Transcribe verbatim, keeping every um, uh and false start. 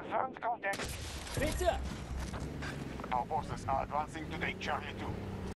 Confirmed contact. Bitte! Our forces are advancing to take Charlie two.